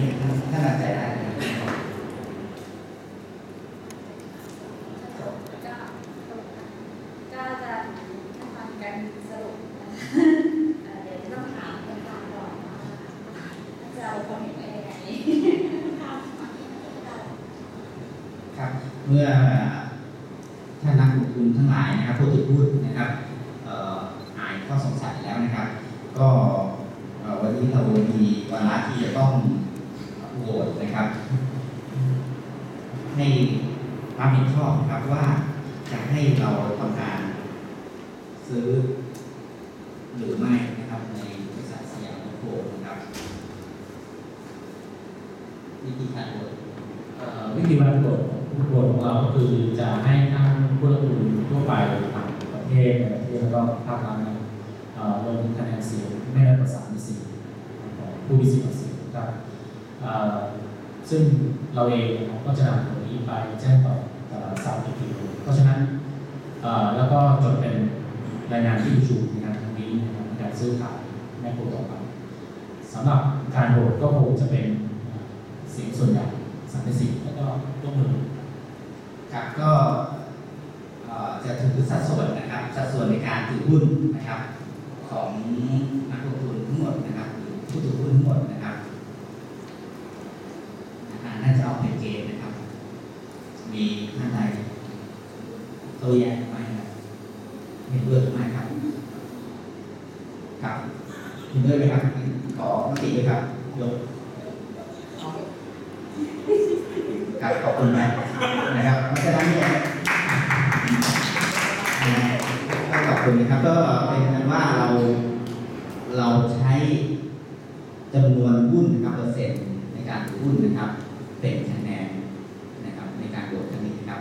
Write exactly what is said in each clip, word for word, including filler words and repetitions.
ท่านท่านอาจารย์ได้นะครับก็จะทำการสรุปเดี๋ยวจะต้องถามอาจารย์ก่อนว่าจะเอาความเห็นอะไรยังไงครับเมื่อท่านนักลงทุนทั้งหลายนะครับผู้ถือหุ้นนะครับหายข้อสงสัยแล้วนะครับก็วันนี้เรามีวาระที่จะต้องโหวตนะครับให้ความเห็นชอบนะครับว่าจะให้เราทำการซื้อหรือไม่นะครับในบริษัทสยามโคนะครับวิธีการโหวตวิธีการโหวตโหวตของเราก็คือจะให้ทั้งผู้ลงทุนทั่วไปต่างประเทศในประเทศแล้วก็ภาครัฐลงคะแนนเสียงไม่น้อยกว่าสามในสี่ของผู้มีสิทธิ์ออกเสียงครับซึ่งเราเองก็จะนำผลนี้ไปแจ้งต่อสามอีกทีเพราะฉะนั้นแล้วก็จดเป็นรายงานที่ประชุมในการครั้งนี้ในการซื้อขายแม่โคต่อไปสำหรับการโหวตก็คงจะเป็นเสียงส่วนใหญ่สามในสี่แล้วก็ร่วมมือครับก็จะถือสัดส่วนนะครับสัดส่วนในการถือหุ้นนะครับของนักลงทุนทั้งหมดนะครับหรือผู้ถือหุ้นทั้งหมดนะครับน่าจะเอาเป็นเกณฑ์นะครับมีท่านใดตัวแยกไหมครับเห็นด้วยหรือไม่ครับครับเห็นด้วยไหมครับขอมติด้วยครับยกครับขอบคุณมากนะครับเพราะฉะนั้นเนี่ยก็ขอบคุณนะครับก็เป็นนั้นว่าเราเราใช้จำนวนหุ้นนะครับเปอร์เซ็นต์ในการถือหุ้นนะครับเป็นคะแนนนะครับในการโหวตครั้งนี้ครับ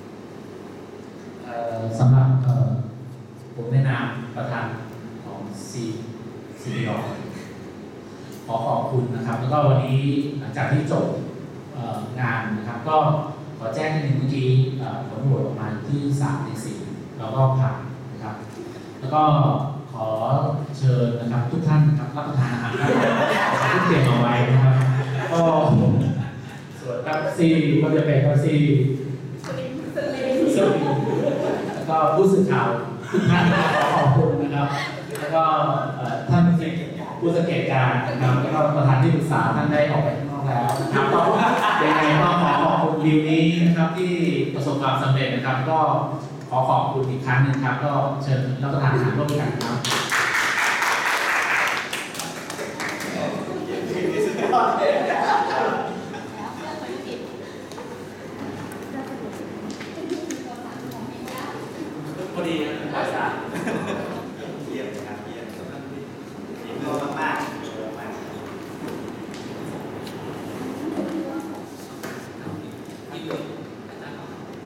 สำหรับผมในนามประธานของซีซีดีอขอขอบคุณนะครับแล้วก็วันนี้หลังจากที่จบงานนะครับก็ขอแจ้งในเมื่อกี้ผลโหวตออกมาที่สามในสี่เราก็ผ่านนะครับแล้วก็ขอเชิญนะครับทุกท่านนะครับรับประทานอาหารที่เตรียมเอาไว้นะครับก็ส่วนแป๊บซี่ก็จะเป็นแป๊บซี่แล้วก็ผู้สื่อข่าวทุกท่านขอขอบคุณนะครับแล้วก็ท่านผู้สังเกตการณ์นะครับแล้วก็ประธานที่ปรึกษาท่านได้ออกไปข้างนอกแล้วนะครับก็ยังไงก็ขอขอบคุณดิวนี้นะครับที่ประสบความสำเร็จนะครับก็ขอขอบคุณอีกครั้งหนึ่งครับก็เชิญรับประทานอาหารร่วมกันครับพอดีภาษา